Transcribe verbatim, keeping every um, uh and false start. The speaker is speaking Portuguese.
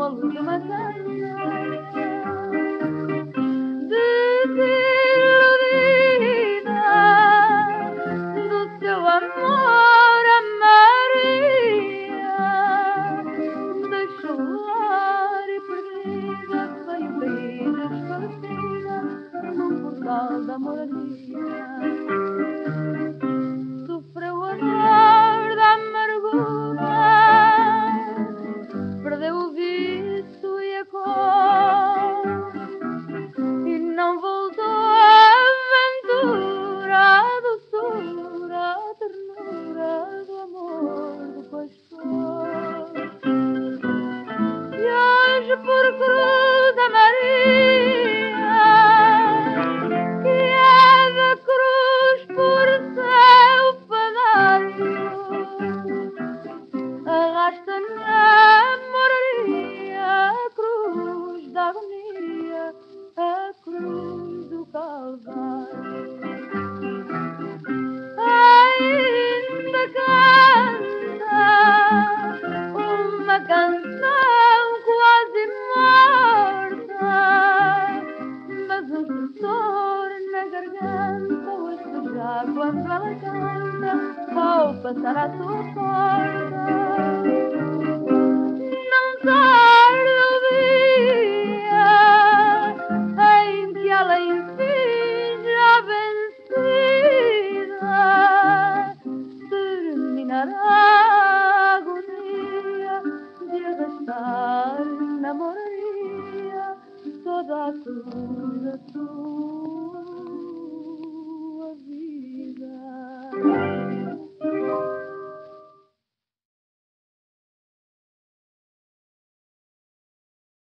a luz de uma candeia, desiludida do seu amor a Maria, deixou lar e perdida, veio cair desfalecida no portal da moradia. Sofreu a dor da amargura, perdeu o vício e a cor, e não voltou à aventura, à doçura, à ternura do amor do pastor. E hoje por cruz a Maria, que é da cruz por seu padário, arrasta na moraria a cruz da agonia, a cruz do Calvário. Ainda canta uma canção quase morta, mas um suor na garganta o já quando ela canta ao passar à sua porta. Não tarda o dia em que ela enfim já vencida terminará a agonia de arrastar na moraria toda a cruz da sua